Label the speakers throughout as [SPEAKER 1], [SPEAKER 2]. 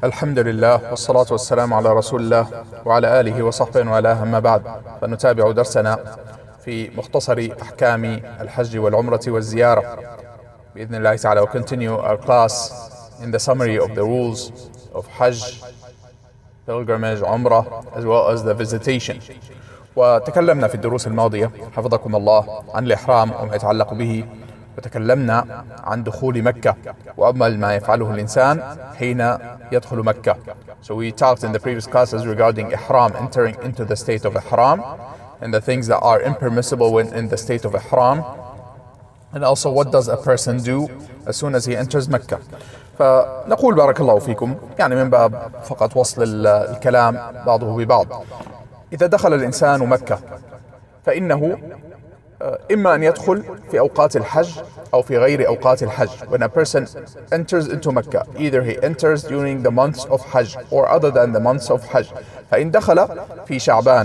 [SPEAKER 1] الحمد لله والصلاة والسلام على رسول الله وعلى آله وصحبه وآله. أما بعد، فنتابع درسنا في مختصر أحكام الحج والعمرة والزيارة بإذن الله تعالى. We'll continue our class in the summary of the rules of Hajj, pilgrimage, Umrah, as well as the visitation. وتكلمنا في الدروس الماضية حفظكم الله عن الإحرام وما يتعلق به، وتكلمنا عن دخول مكة وأمل ما يفعله الإنسان حين يدخل مكة. So we talked in the previous classes regarding Ihram, entering into the state of Ihram, and the things that are impermissible when in the state of Ihram, and also what does a person do as soon as he enters Mecca. فنقول بارك الله فيكم، يعني من باب فقط وصل الكلام بعضه ببعض. إذا دخل الإنسان مكة فإنه إما أن يدخل في أوقات الحج أو في غير أوقات الحج. When a person enters into Mecca, either he enters during the months of Hajj or other than the months of Hajj. فإن دخل في شعبان،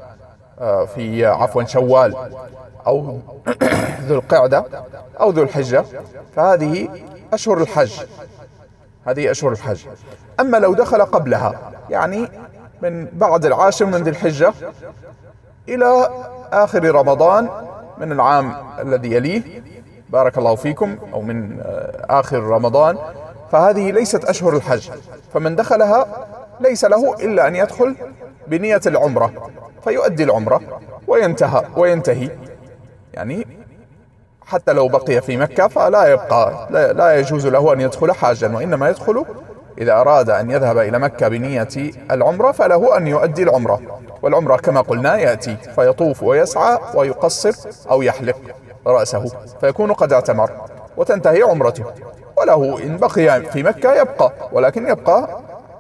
[SPEAKER 1] في عفوا شوال، أو ذو القعدة أو ذو الحجة، فهذه أشهر الحج، هذه أشهر الحج. أما لو دخل قبلها، يعني من بعد العاشر من ذي الحجة إلى آخر رمضان من العام الذي يليه بارك الله فيكم، أو من آخر رمضان، فهذه ليست أشهر الحج. فمن دخلها ليس له إلا أن يدخل بنية العمرة فيؤدي العمرة وينتهي، يعني حتى لو بقي في مكة فلا يبقى، لا يجوز له أن يدخل حاجا، وإنما يدخل إذا أراد أن يذهب إلى مكة بنية العمرة فله أن يؤدي العمرة. والعمرة كما قلنا يأتي فيطوف ويسعى ويقصر أو يحلق رأسه فيكون قد اعتمر وتنتهي عمرته. وله إن بقي في مكة يبقى، ولكن يبقى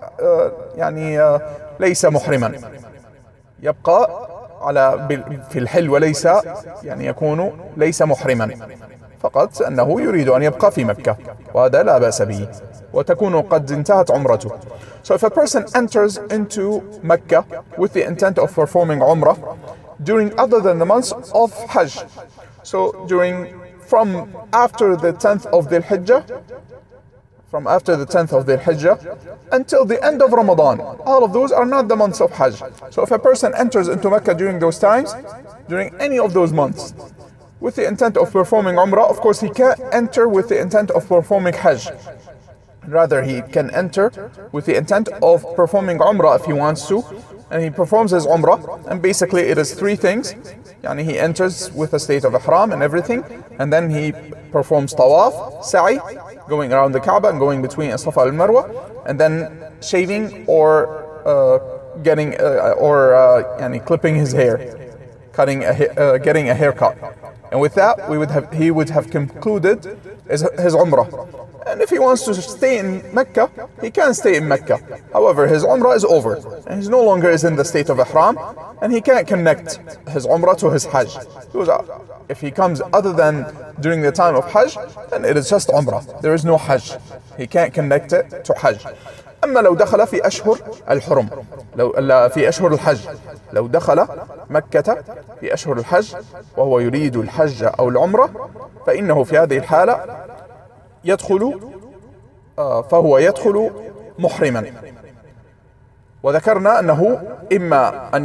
[SPEAKER 1] يعني ليس محرما، يبقى في الحل، وليس يعني يكون ليس محرما، فقط أنه يريد أن يبقى في مكة، وهذا لا بأس به، وتكون قد انتهت عمرته. So if a person enters into Mecca with the intent of performing Umrah during other than the months of Hajj, so from after the 10th of Dhul Hijjah, until the end of Ramadan, all of those are not the months of Hajj. So if a person enters into Mecca during those times, during any of those months, with the intent of performing Umrah, of course he can't enter with the intent of performing Hajj. Rather, he can enter with the intent of performing Umrah if he wants to, and he performs his Umrah, and basically it is three things. Yani he enters with a state of Ihram and everything, and then he performs Tawaf, Sa'i, going around the Kaaba and going between Safa and Marwa, and then shaving or yani clipping his hair, getting a haircut. And with that, he would have concluded his Umrah. And if he wants to stay in Mecca, he can stay in Mecca. However, his Umrah is over, and he no longer is in the state of Ihram, and he can't connect his Umrah to his Hajj. If he comes other than during the time of Hajj, then it is just Umrah. There is no Hajj. He can't connect it to Hajj. أما لو دخل في أشهر الحرم، في أشهر الحج، لو دخل مكة في أشهر الحج وهو يريد الحج أو العمرة، فإنه في هذه الحالة فهو يدخل محرما. وذكرنا أنه إما أن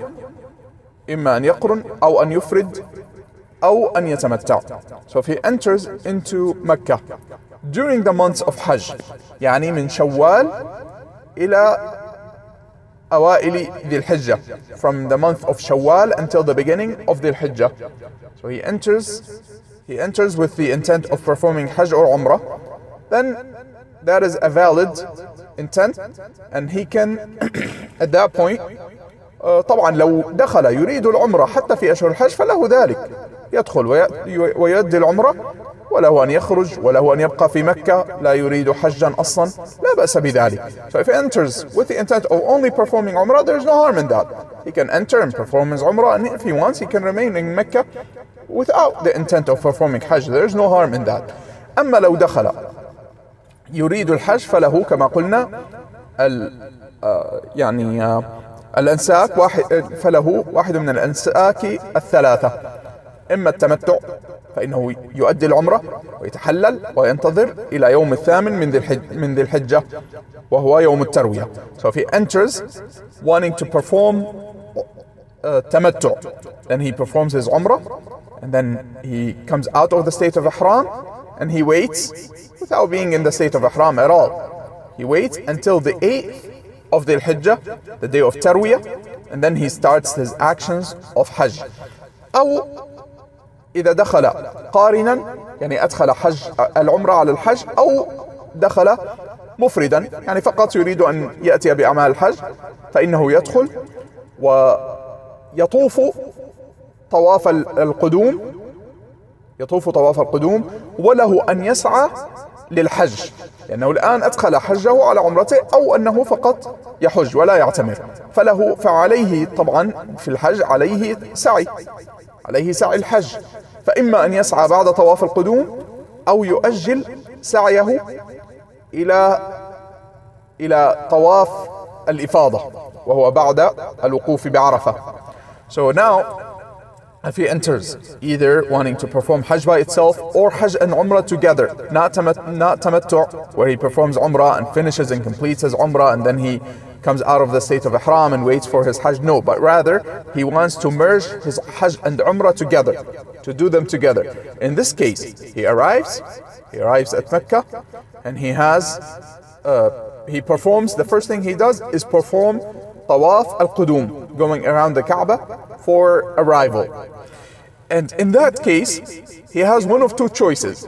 [SPEAKER 1] يقرن أو أن يفرد أو أن يتمتع. So if he enters into Mecca during the months of Hajj, يعني من شوال إلى أوائل ذي الحجة, from the month of Shawwal until the beginning of ذي الحجة. So he enters with the intent of performing Hajj or Umrah, then that is a valid intent, and he can at that point طبعا لو دخل يريد العمرة حتى في أشهر الحج فله ذلك، يدخل ويؤدي العمرة، وله أن يخرج وله أن يبقى في مكة لا يريد حجا أصلا، لا بأس بذلك. So if he enters with the intent of only performing Umrah, there is no harm in that. He can enter and perform his Umrah, and if he wants he can remain in Mecca without the intent of performing Hajj. There is no harm in that. أما لو دخل يريد الحج فله كما قلنا يعني الأنساك، فله واحد من الأنساك الثلاثة، إما التمتع فإنه يؤدي العمرة ويتحلل وينتظر إلى يوم الثامن من ذي الحجة وهو يوم التروية. So if he enters wanting to perform tamattu, then he performs his umrah, and then he comes out of the state of ihram and he waits without being in the state of ihram at all. He waits until the 8th of the Hijjah, the day of Tarwiyah, and then he starts his actions of Hajj. أو إذا دخل قارنا، يعني أدخل حج العمرة على الحج، أو دخل مفردا يعني فقط يريد أن يأتي بأعمال الحج، فإنه يدخل ويطوف طواف القدوم، يطوف طواف القدوم، وله أن يسعى للحج، لأنه الآن أدخل حجه على عمرته، أو أنه فقط يحج ولا يعتمر، فعليه طبعا في الحج عليه سعي الحج، فإما أن يسعى بعد طواف القدوم أو يؤجل سعيه إلى طواف الإفاضة وهو بعد الوقوف بعرفة. So now if he enters either wanting to perform Hajj by itself or Hajj and Umrah together, not Tamattu, where he performs Umrah and finishes and completes his Umrah and then he comes out of the state of Ihram and waits for his Hajj, no, but rather he wants to merge his Hajj and Umrah together, to do them together. In this case, he arrives at Mecca and he performs, the first thing he does is perform Tawaf al-Qudum, going around the Kaaba for arrival. And in that case, he has one of two choices.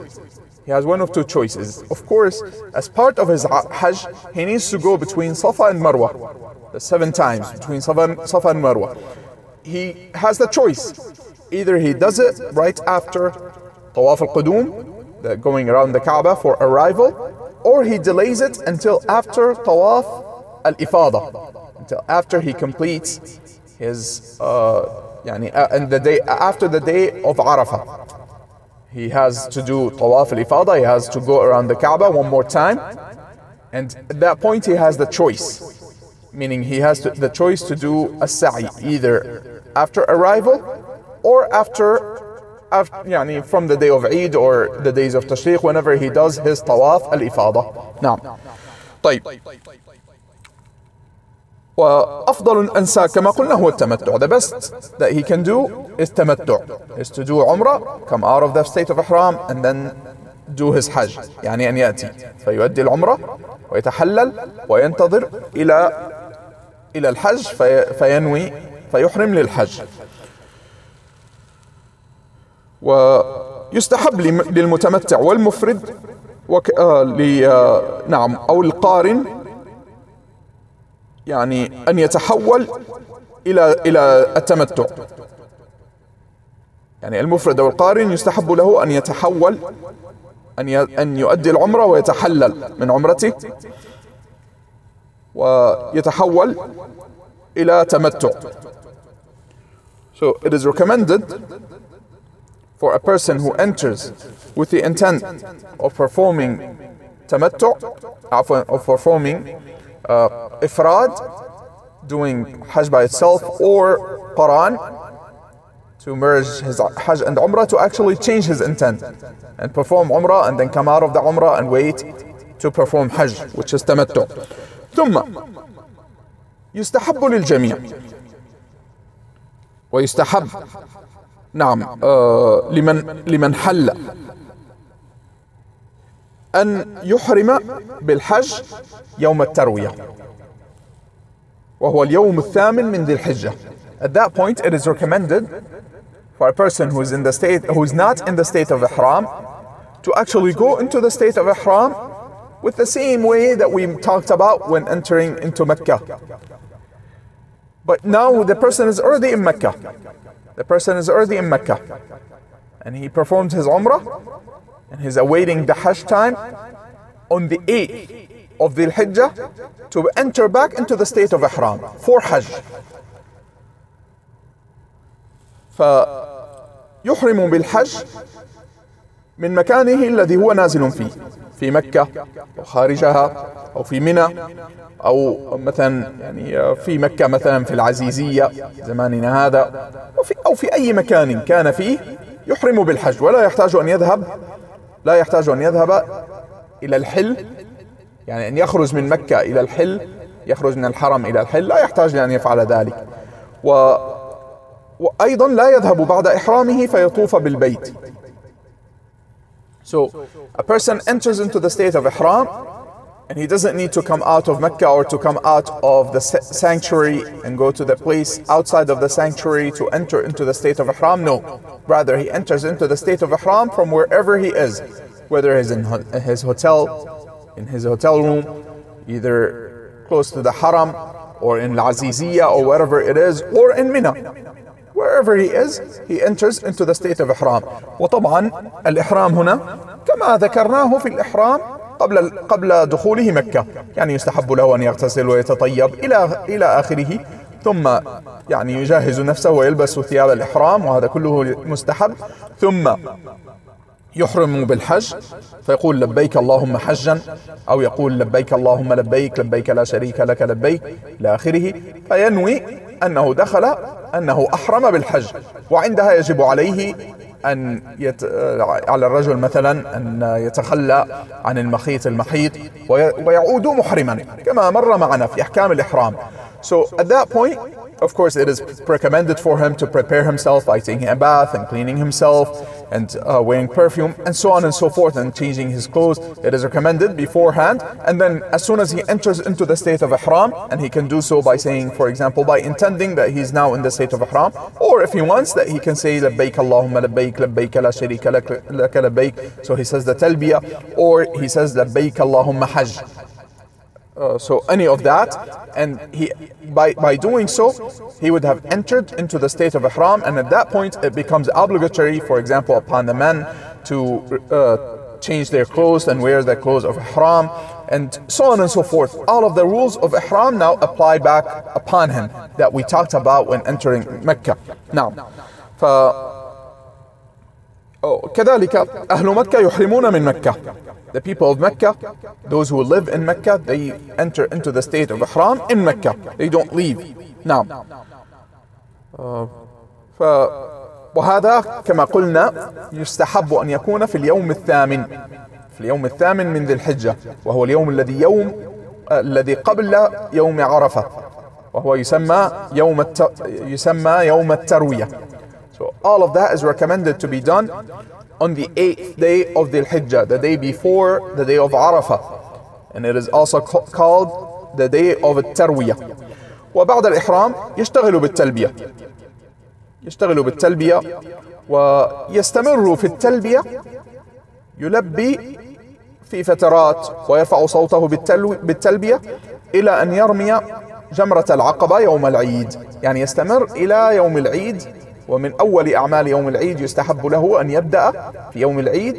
[SPEAKER 1] Of course, as part of his Hajj, he needs to go between Safa and Marwa, the 7 times between Safa and Marwa. He has the choice. Either he does it right after Tawaf al-Qudum, the going around the Kaaba for arrival, or he delays it until after Tawaf al-Ifada, until after he completes his and the day after the day of Arafah. He has to do Tawaf al-Ifada, he has to go around the Kaaba one more time, and at that point he has the choice, meaning he has the choice to do a sa'i either after arrival or after from the day of Eid or the days of Tashriq, whenever he does his Tawaf al-Ifada. Now, طيب. وأفضل الأنساك كما قلنا هو التمتع. The best that he can do is tamattu, is to do Umrah, come out of the state of Ihram and then do his Hajj, يعني أن يأتي فيؤدي العمرة ويتحلل وينتظر إلى الحج فينوي فيحرم للحج. ويستحب للمتمتع والمفرد أو القارن يعني أن يتحول إلى التمتع. يعني المفرد أو القارن يستحب له أن يتحول أن يؤدي العمرة ويتحلل من عمرته ويتحول إلى تمتع. So it is recommended for a person who enters with the intent of performing tamattu, of performing ifrad, doing Hajj by itself, or Quran, to merge his Hajj and Umrah, to actually change his intent and perform Umrah and then come out of the Umrah and wait to perform Hajj, which is tamattu. ثم يستحب للجميع ويستحب لمن حل أن يحرم بالحج يوم التروية وهو اليوم الثامن من ذي الحجة. At that point it is recommended for a person who is not in the state of Ihram to actually go into the state of Ihram with the same way that we talked about when entering into Mecca. But now the person is already in Mecca. And he performed his Umrah and he's awaiting the Hajj time on the 8th of Dhul Hijjah to enter back into the state of Ihram for Hajj. فيحرم بالحج من مكانه الذي هو نازل فيه في مكة أو خارجها أو في منى أو مثلا يعني في مكة مثلا في العزيزية زماننا هذا أو في أي مكان كان فيه يحرم بالحج ولا يحتاج أن يذهب، إلى الحل، يعني أن يخرج من مكة إلى الحل، يخرج من الحرم إلى الحل، لا يحتاج لأن يفعل ذلك. وأيضا لا يذهب بعد إحرامه فيطوف بالبيت. So a person enters into the state of Ihram and he doesn't need to come out of Mecca or to come out of the sanctuary and go to the place outside of the sanctuary to enter into the state of Ihram. No, rather he enters into the state of Ihram from wherever he is, whether he's in his hotel room, either close to the Haram or in Al-Aziziyah or wherever it is, or in Mina. Wherever he is, he enters into the state of Ihram. وطبعا الإحرام هنا كما ذكرناه في الإحرام قبل دخوله مكة، يعني يستحب له أن يغتسل ويتطيب إلى آخره، ثم يعني يجهز نفسه ويلبس ثياب الإحرام، وهذا كله مستحب. ثم يحرم بالحج فيقول لبيك اللهم حجا، أو يقول لبيك اللهم لبيك، لبيك لا شريك لك لبيك إلى آخره، فينوي أنه أحرم بالحج. وعندها يجب عليه على الرجل مثلا أن يتخلى عن المخيط ويعود محرما كما مر معنا في أحكام الإحرام. So at that point, of course, it is recommended for him to prepare himself by taking a bath and cleaning himself and wearing perfume and so on and so forth, and changing his clothes. It is recommended beforehand, and then as soon as he enters into the state of Ihram, and he can do so by saying, for example, by intending that he's now in the state of Ihram, or if he wants that, he can say labbaik Allahumma labbaik, labbaik la sharika laka labbaik. So he says the talbiyah, or he says labbaik Allahumma hajj. So any of that, and by doing so, he would have entered into the state of Ihram, and at that point it becomes obligatory, for example, upon the men to change their clothes and wear the clothes of Ihram, and so on and so forth. All of the rules of Ihram now apply back upon him that we talked about when entering Mecca. Now, كذلك أهل مكة يحرمون من مكة. The people of Mecca, those who live in Mecca, they enter into the state of Ihram in Mecca. They don't leave. Now, وهذا كما قلنا يستحب أن يكون في اليوم الثامن من ذي الحجة، وهو اليوم الذي قبل يوم عرفة، وهو يسمى يوم التروية. So all of that is recommended to be done on the 8th day of the Hijjah, the day before the day of Arafah, and it is also called the day of التروية. وبعد الإحرام يشتغل بالتلبية ويستمر في التلبية، يلبي في فترات ويرفع صوته بالتلبية إلى أن يرمي جمرة العقبة يوم العيد، يعني يستمر إلى يوم العيد. ومن أول أعمال يوم العيد يستحب له أن يبدأ في يوم العيد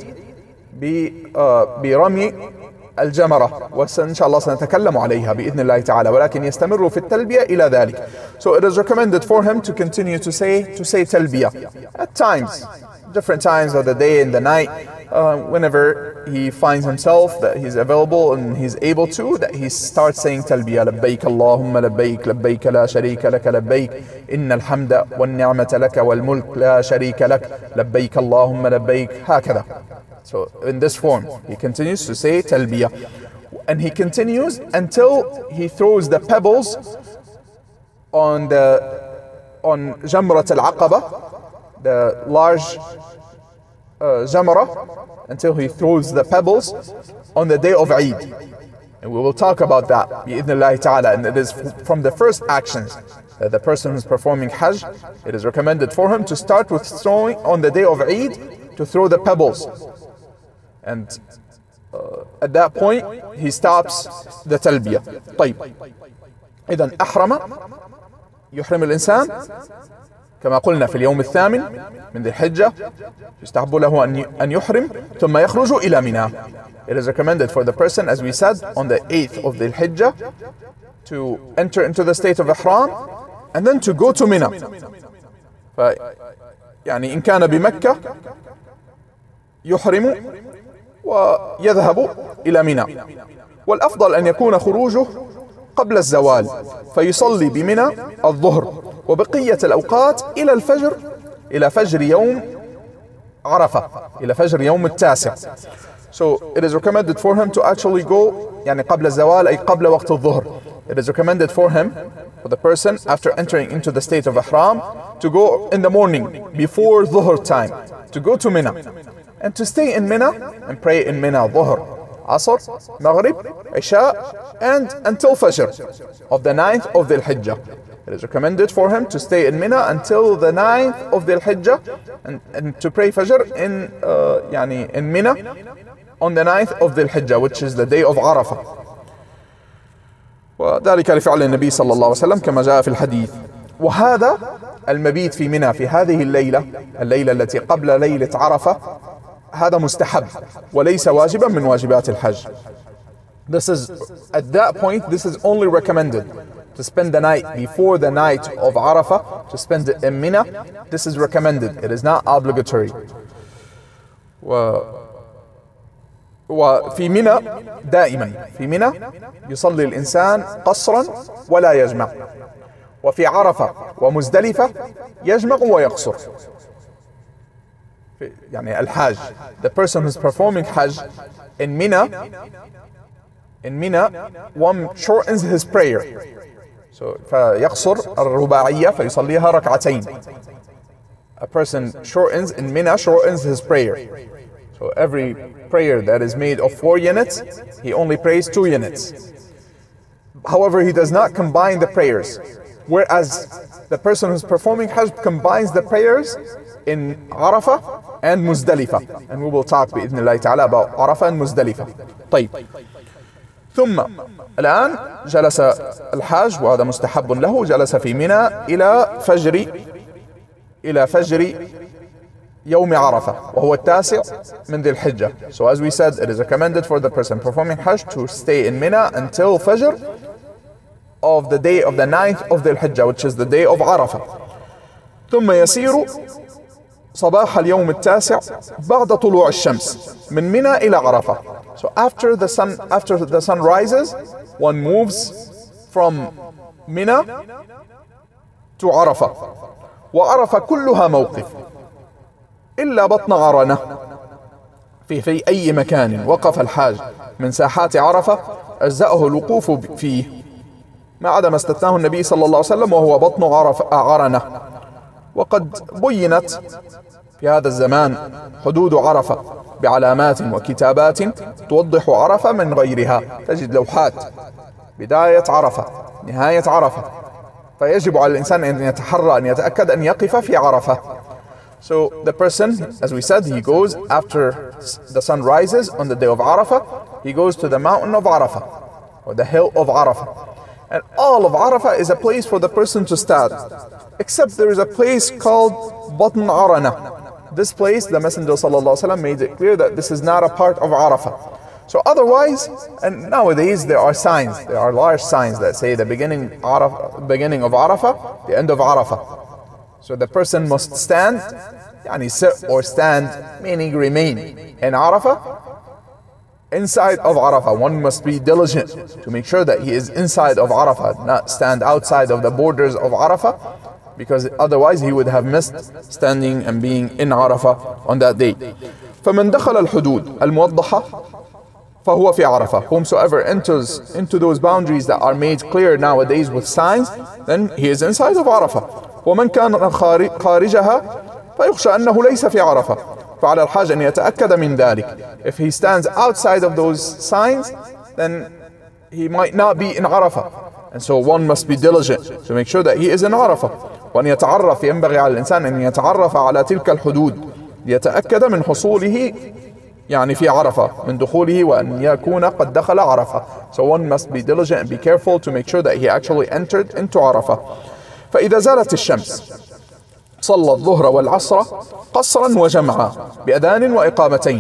[SPEAKER 1] برمي الجمرة، وإن شاء الله سنتكلم عليها بإذن الله تعالى، ولكن يستمر في التلبية إلى ذلك. So it is recommended for him to continue to say talbiyah at times, different times of the day and the night, whenever he finds himself that he's available and he's able to, that he starts saying talbiyah. labbaik Allahumma labbaik, labbaik la sharika laka labbaik, innal hamda wan ni'mata laka wal mulk la sharika lak, labbaik Allahumma labbaik, hakadha. So in this form, he continues to say talbiyah, and he continues until he throws the pebbles on Jamrat al-Aqaba, the large Jamrah, until he throws the pebbles on the day of Eid. And we will talk about that bi'idhnillahi ta'ala. And it is from the first actions that the person who is performing Hajj, it is recommended for him to start with throwing on the day of Eid, to throw the pebbles. And at that point he stops the talbiyah. طيب، إذن يحرم الإنسان كما قلنا في اليوم الثامن من ذي الحجة، يستحب له أن يحرم ثم يخرج إلى منى. It is recommended for the person, as we said, on the 8th of the Hijjah to enter into the state of Ihram and then to go to Mina. يعني إن كان بمكة يحرم ويذهب إلى منى، والأفضل أن يكون خروجه قبل الزوال فيصلي بمنى الظهر وبقية الأوقات إلى الفجر، إلى فجر يوم عرفة إلى فجر يوم التاسع. So it is recommended for him to actually go يعني قبل الزوال أي قبل وقت الظهر. It is recommended for him, for the person after entering into the state of ihram, to go in the morning before dhuhr time, to go to Mina and to stay in Mina and pray in Mina dhuhr, Asr, Maghrib, Isha and until Fajr of the 9th of Dhul Hijjah. It is recommended for him to stay in Mina until the 9th of Dhul Hijjah and to pray Fajr in Mina on the 9th of Dhul Hijjah, which is the day of Arafah. وذلك لفعل النبي صلى الله عليه وسلم كما جاء في الحديث. وهذا المبيت في منى في هذه الليلة التي قبل ليلة عرفة هذا مستحب وليس واجبا من واجبات الحج. This is, at that point, this is only recommended to spend the night before the night of Arafah, to spend it in Mina. This is recommended. It is not obligatory. وفي منى دائما في منى يصلي الإنسان قصرا ولا يجمع، وفي عرفة ومزدلفة يجمع ويقصر. يعني الحاج, the person who is performing Hajj in Mina, one shortens his prayer. So فيقصر الرباعية فيصليها ركعتين. A person shortens in Mina, shortens his prayer. So every prayer that is made of 4 units, he only prays 2 units. However, he does not combine the prayers. Whereas the person who's performing Hajj combines the prayers in Arafah and Muzdalifah. And we will talk بإذن الله تعالى about Arafah and Muzdalifah. طيب. ثم الآن جلس الحاج وهذا مستحب له، جلس في منى إلى فجر يوم عرفة وهو التاسع من ذي الحجة. So as we said, it is recommended for the person performing Hajj to stay in Mina until Fajr of the day of the 9th of ذي الحجة, which is the day of Arafah. ثم يسير صباح اليوم التاسع بعد طلوع الشمس من منى إلى عرفة. So after the sun rises, one moves from Mina to Arafah. وعرفة كلها موقف إلا بطن عرنة. في أي مكان وقف الحاج من ساحات عرفة أجزأه الوقوف فيه ما عدا ما استثناه النبي صلى الله عليه وسلم وهو بطن عرنة. وقد بينت في هذا الزمان حدود عرفة بعلامات وكتابات توضح عرفة من غيرها. تجد لوحات بداية عرفة، نهاية عرفة، فيجب على الإنسان أن يتحرى أن يتأكد أن يقف في عرفة. So the person, as we said, he goes after the sun rises on the day of Arafah, he goes to the mountain of Arafah or the hill of Arafah. And all of Arafah is a place for the person to stand, except there is a place called Batn Arana. This place, the Messenger ﷺ made it clear that this is not a part of Arafah. So otherwise, and nowadays there are signs, there are large signs that say the beginning of Arafah, the end of Arafah. So the person must stand, yani sit or stand, meaning remain in Arafah, inside of Arafah. One must be diligent to make sure that he is inside of Arafah, not stand outside of the borders of Arafah, because otherwise he would have missed standing and being in Arafah on that day. فمن دخل الحدود الموضحة فهو في عرفة. Whomsoever enters into those boundaries that are made clear nowadays with signs, then he is inside of Arafah. ومن كان خارجها فيخشى أنه ليس في عرفة فعلى الحاج أن يتأكد من ذلك. If he stands outside of those signs, then he might not be in Arafah. And so one must be diligent to make sure that he is in Arafah. وأن يتعرف، ينبغي على الإنسان أن يتعرف على تلك الحدود ليتأكد من حصوله يعني في عرفة، من دخوله وأن يكون قد دخل عرفة. So one must be diligent and be careful to make sure that he actually entered into عرفة. فإذا زالت الشمس صلى الظهر والعصر قصرا وجمعا بأذان وإقامتين.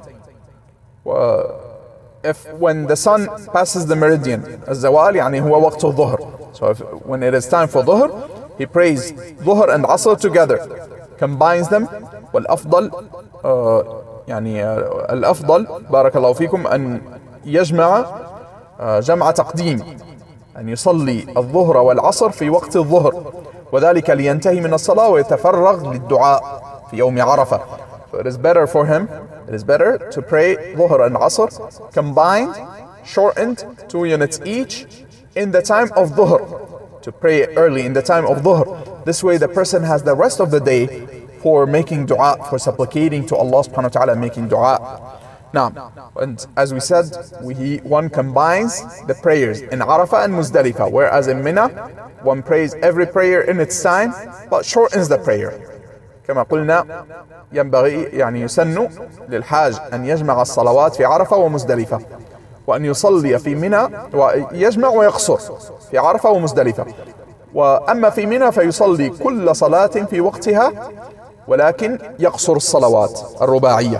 [SPEAKER 1] When the sun passes the meridian, الزوال يعني هو وقت الظهر. So when it is time for ظهر, he prays ظهر and عصر together, combines them. والأفضل يعني الأفضل بارك الله فيكم أن يجمع جمع تقديم، أن يصلي الظهر والعصر في وقت الظهر، وذلك لينتهي من الصلاة ويتفرغ للدعاء في يوم عرفة. So it is better for him, it is better to pray Dhuhr and Asr combined, shortened, 2 units each in the time of Dhuhr. To pray early in the time of Dhuhr. This way the person has the rest of the day for making dua, for supplicating to Allah subhanahu wa ta'ala, making dua. Now, and as we said, one combines the prayers in Arafah and Muzdalifah, whereas in Mina, one prays every prayer in its time, but shortens the prayer. كما قلنا ينبغي يعني يسن للحاج أن يجمع الصلوات في عرفة ومزدلفة، وأن يصلي في منى ويجمع ويقصر في عرفة ومزدلفة. وأما في منى فيصلي كل صلاة في وقتها، ولكن يقصر الصلوات الرباعية.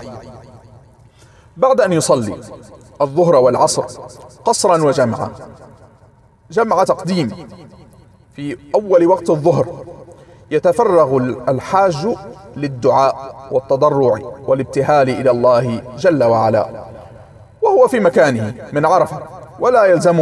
[SPEAKER 1] بعد أن يصلي الظهر والعصر قصرا وجمعا، جمع تقديم في أول وقت الظهر، يتفرغ الحاج للدعاء والتضرع والابتهال إلى الله جل وعلا وهو في مكانه من عرفة، ولا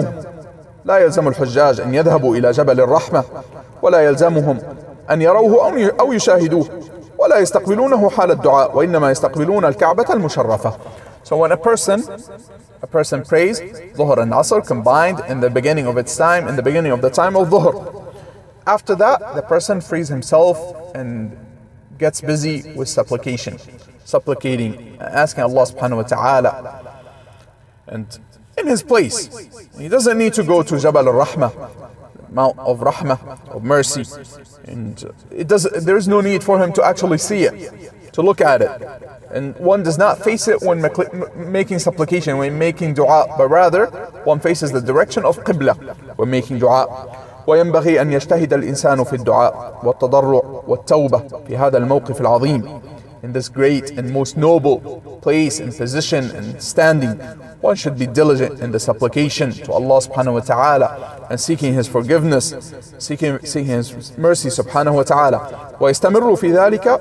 [SPEAKER 1] يلزم الحجاج أن يذهبوا إلى جبل الرحمة، ولا يلزمهم أن يروه أو يشاهدوه، ولا يستقبلونه حال الدعاء، وإنما يستقبلون الكعبة المشرفة. So when a person prays Dhuhr and Asr combined in the beginning of its time, in the beginning of the time of Dhuhr, after that the person frees himself and gets busy with supplicating, asking Allah subhanahu wa ta'ala, and in his place. He doesn't need to go to Jabal al-Rahmah, Mount of Rahmah, of mercy, and there is no need for him to actually see it, to look at it. And one does not face it when making supplication, when making dua, but rather one faces the direction of Qibla when making dua. وينبغي أن يجتهد الإنسان في الدعاء والتضرع والتوبة في هذا الموقف العظيم. In this great and most noble place and position and standing, one should be diligent in the supplication to Allah subhanahu wa ta'ala and seeking His forgiveness, seeking His mercy subhanahu wa ta'ala. ويستمر في ذلك،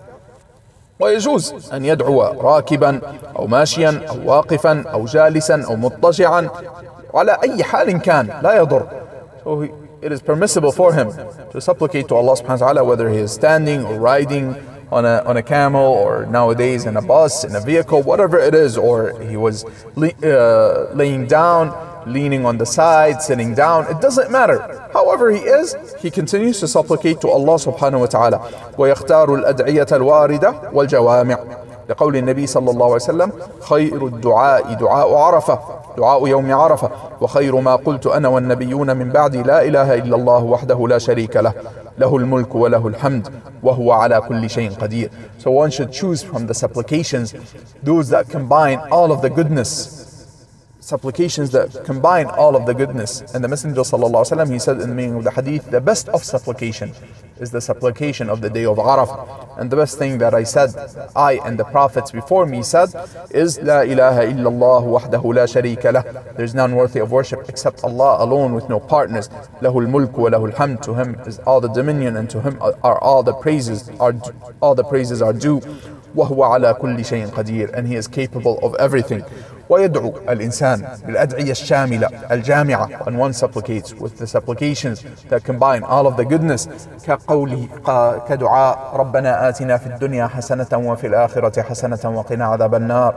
[SPEAKER 1] ويجوز أن يدعو راكبا أو ماشيا أو واقفا أو جالسا أو مضطجعا، على أي حال كان لا يضر. So it is permissible for him to supplicate to Allah subhanahu wa ta'ala, whether he is standing or riding on a camel, or nowadays in a bus, in a vehicle, whatever it is, or he was laying down, leaning on the side, sitting down. It doesn't matter. However he is, he continues to supplicate to Allah subhanahu wa ta'ala. ويختار الأدعية الواردة والجوامع، لقول النبي صلى الله عليه وسلم: خير الدعاء دعاء عرفة، دعاء يوم عرفة، وخير ما قلت أنا والنبيون من بعدي لا إله إلا الله وحده لا شريك له، له الملك وله الحمد وهو على كل شيء قدير. So one should choose from the supplications those that combine all of the goodness, supplications that combine all of the goodness. And the Messenger sallallahu alaihi wasallam, he said in the meaning of the hadith, the best of supplication is the supplication of the day of Arafah. And the best thing that I and the prophets before me said is La ilaha illallah wahdahu la sharika lah. There is none worthy of worship except Allah alone with no partners. Lahul mulk wa lahul hamd. To Him is all the dominion, and to Him are all the praises are due. وهو على كل شيء قدير, and He is capable of everything. ويدعو الإنسان بالأدعية الشاملة الجامعة, and one supplicates with the supplications that combine all of the goodness, كقوله كدعاء ربنا آتنا في الدنيا حسنة وفي الآخرة حسنة وقنا عذاب النار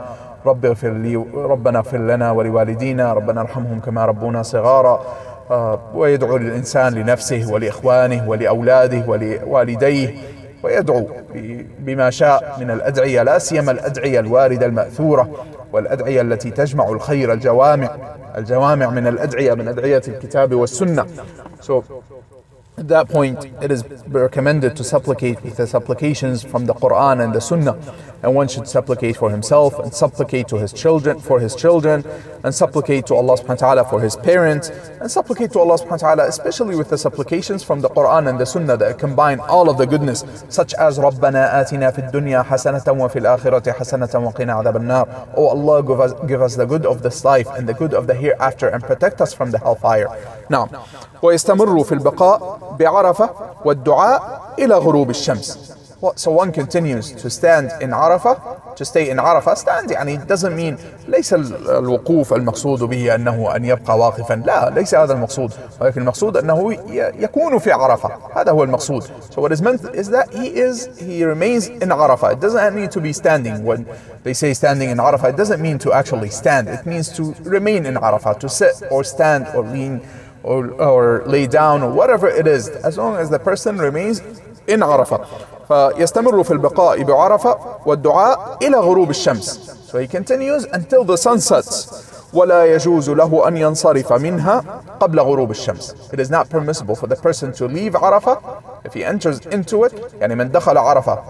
[SPEAKER 1] ربنا اغفر لنا ولوالدينا ربنا ارحمهم كما ربونا صغارا. ويدعو الإنسان لنفسه ولإخوانه ولأولاده ولوالديه، ويدعو بما شاء من الأدعية، لا سيما الأدعية الواردة المأثورة والأدعية التي تجمع الخير، الجوامع من الأدعية، من أدعية الكتاب والسنة. So at that point it is recommended to supplicate with the supplications from the Quran and the Sunnah, and one should supplicate for himself and supplicate to his children, and supplicate to Allah subhanahu wa ta'ala for his parents, and supplicate to Allah subhanahu wa ta'ala especially with the supplications from the Quran and the Sunnah that combine all of the goodness, such as رَبَّنَا آتِنَا فِي الدُّنْيَا حَسَنَةً وَفِي الْآخِرَةِ حَسَنَةً وَقِنَا عَذَابَ النَّارِ. Oh Allah, give us the good of this life and the good of the hereafter, and protect us from the hellfire. Now, ويستمر في البقاء بعرفة والدعاء إلى غروب الشمس. So one continues to stand in Arafah, to stay in Arafah. Stand يعني doesn't mean ليس الوقوف المقصود به أنه أن يبقى واقفا، لا، ليس هذا المقصود، ولكن المقصود أنه يكون في عرفة. هذا هو المقصود. So what is meant is that he remains in Arafah. It doesn't need to be standing. When they say standing in Arafah, it doesn't mean to actually stand. It means to remain in Arafah, to sit or stand or lean or lay down or whatever it is, as long as the person remains in عرفة. فيستمر في البقاء بعرفة والدعاء إلى غروب الشمس. So he continues until the sun sets. ولا يجوز له أن ينصرف منها قبل غروب الشمس. It is not permissible for the person to leave عرفة if he enters into it. يعني من دخل عرفة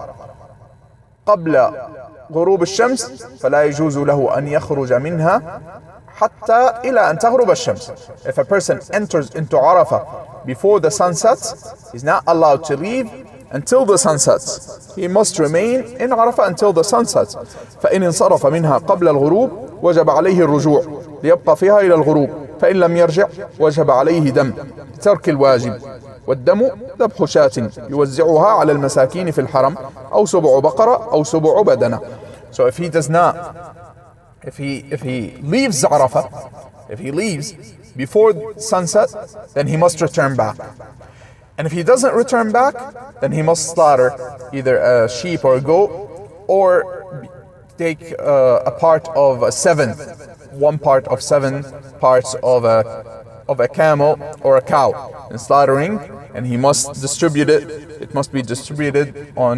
[SPEAKER 1] قبل غروب الشمس فلا يجوز له أن يخرج منها حتى إلى أن تغرب الشمس. If a person enters into Arafah before the sun sets, he's not allowed to leave until the sun sets. He must remain in Arafah until the sun sets. فإن انصرف منها قبل الغروب وجب عليه الرجوع ليبقى فيها إلى الغروب، فإن لم يرجع وجب عليه دم ترك الواجب، والدم ذبح شاة يوزعها على المساكين في الحرم أو سبع بقرة أو سبع بدنة. So if he does not, if he leaves Arafah, if he leaves before sunset, then he must return back. And if he doesn't return back, then he must slaughter either a sheep or a goat, or take a part of one part of 7 parts of a camel or a cow in slaughtering, and he must distribute it. It must be distributed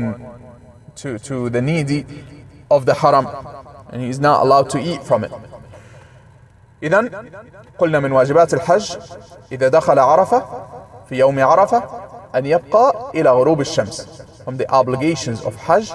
[SPEAKER 1] to the needy of the haram, and he's not allowed to eat from it. إذن قلنا من واجبات الحج إذا دخل عرفة في يوم عرفة أن يبقى إلى غروب الشمس. From the obligations of Hajj,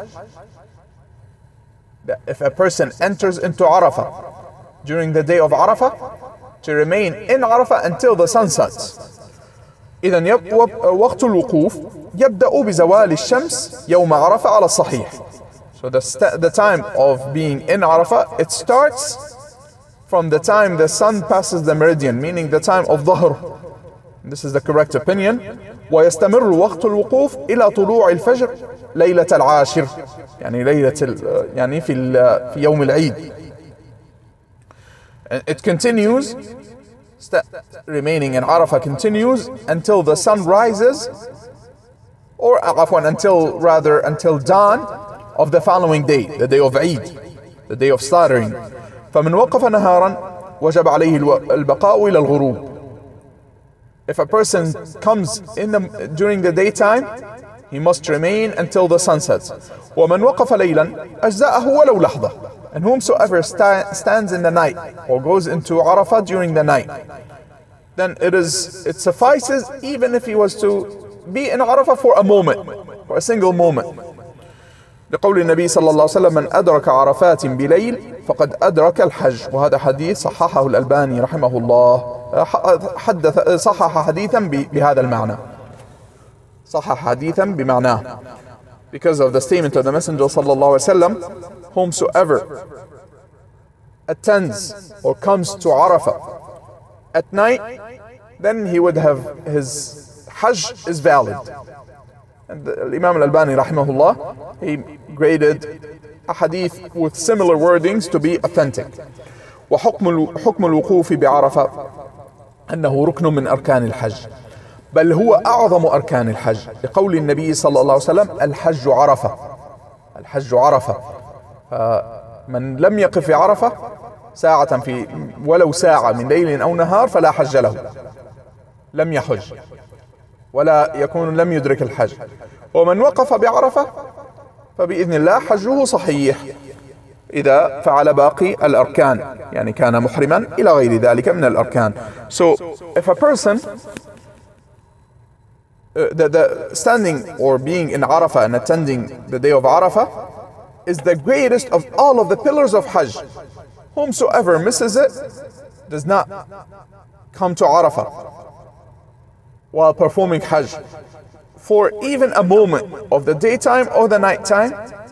[SPEAKER 1] that if a person enters into Arafah during the day of Arafah, to remain in Arafah until the sun sets. إذن وقت الوقوف يبدأ بزوال الشمس يوم عرفة على الصحيح. So the time of being in Arafah, it starts from the time the sun passes the meridian, meaning the time of Dhuhr. This is the correct opinion. ويستمر وقت الوقوف إلى طلوع الفجر ليلة العاشر، يعني في يوم العيد. It continues, remaining in Arafah continues until the sun rises, or until dawn of the following day, the day of Eid, the day of slaughtering. فمن وقف نهارا وجب عليه البقاء إلى الغروب. If a person comes during the daytime, he must remain until the sun sets. ومن وقف ليلا أجزأه ولو لحظة. And whomsoever stands in the night or goes into Arafah during the night, then it suffices even if he was to be in Arafah for a moment, for a single moment. لقول النبي صلى الله عليه وسلم من أدرك عرفات بليل فقد أدرك الحج. وهذا حديث صححه الألباني رحمه الله، صحح حديثا بهذا المعنى، صحح حديثا بمعناه, because of the statement of the Messenger صلى الله عليه وسلم, whomsoever attends or comes to Arafah at night, then he would have his Hajj is valid. And Imam al-Albani rahimahullah, he graded a hadith with similar wordings to be authentic. وحكم الوقوف بعرفة أنه ركن من أركان الحج، بل هو أعظم أركان الحج، لقول النبي صلى الله عليه وسلم الحج عرفة. الحج عرفة. من لم يقف في عرفة ساعة ولو ساعة من ليل أو نهار فلا حج له، لم يحج ولا يكون لم يدرك الحج. ومن وقف بعرفة فبإذن الله حجه صحيح إذا فعل باقي الأركان، يعني كان محرما إلى غير ذلك من الأركان. So if a person the standing or being in Arafah and attending the day of Arafah is the greatest of all of the pillars of Hajj. Whomsoever misses it does not come to Arafah while performing Hajj for even a moment of the daytime or the nighttime,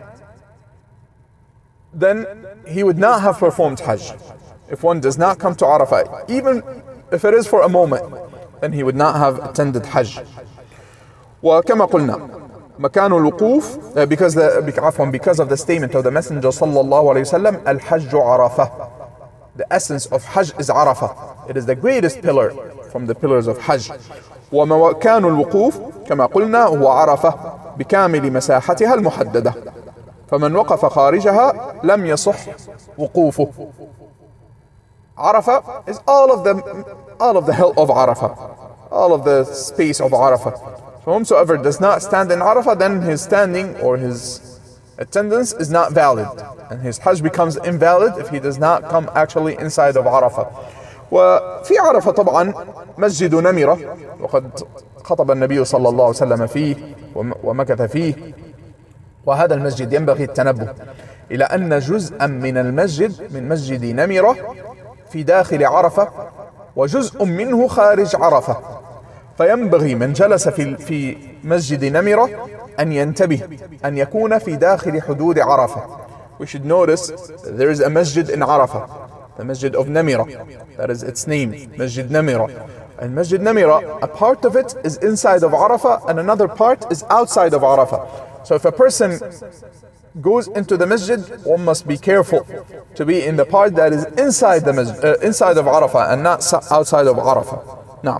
[SPEAKER 1] then he would not have performed Hajj. If one does not come to Arafah, even if it is for a moment, then he would not have attended Hajj. وكما قلنا مكان الوقوف because of the statement of the Messenger صلى الله عليه وسلم الحج عرفة. The essence of Hajj is Arafah. It is the greatest pillar from the pillars of Hajj. ومكان الوقوف كما قلنا هو عرفة بكامل مساحتها المحددة. فمن وقف خارجها لم يصح وقوفه. Arafah is all of the hill of Arafah, all of the space of Arafah. So whomsoever does not stand in Arafah, then his standing or his attendance is not valid, and his Hajj becomes invalid if he does not come actually inside of Arafah. وفي عرفة طبعا مسجد نمرة، وقد خطب النبي صلى الله عليه وسلم فيه ومكث فيه، وهذا المسجد ينبغي التنبه إلى أن جزءا من المسجد من مسجد نمرة في داخل عرفة وجزء منه خارج عرفة. فينبغي من جلس في مسجد نمرة أن ينتبه أن يكون في داخل حدود عرفة. We should notice there is a masjid in Arafah, the masjid of Namira. That is its name, Masjid Namira. And Masjid Namira, a part of it is inside of Arafah and another part is outside of Arafah. So if a person goes into the masjid, one must be careful to be in the part that is inside the masjid, inside of Arafah and not outside of Arafah. نعم.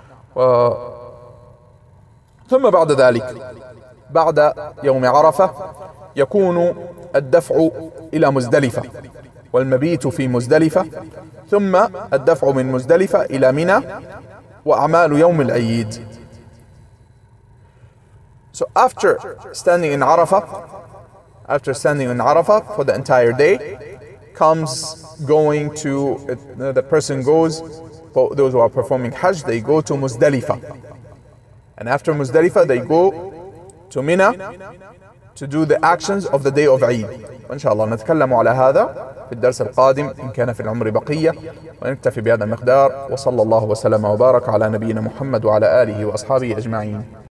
[SPEAKER 1] ثم بعد ذلك بعد يوم عرفة يكون الدفع إلى مزدلفة والمبيت في مزدلفة، ثم الدفع من مزدلفة إلى منى وأعمال يوم العيد. So after standing in Arafah for the entire day comes going to, the person goes, those who are performing Hajj, they go to Muzdalifah. And after Muzdalifah, they go to Mina to do the actions of the day of Eid. وإن شاء الله نتكلم على هذا في الدرس القادم إن كان في العمر بقية. ونكتفي بهذا المقدار، وصلى الله وسلم وبارك على نبينا محمد وعلى آله وأصحابه أجمعين.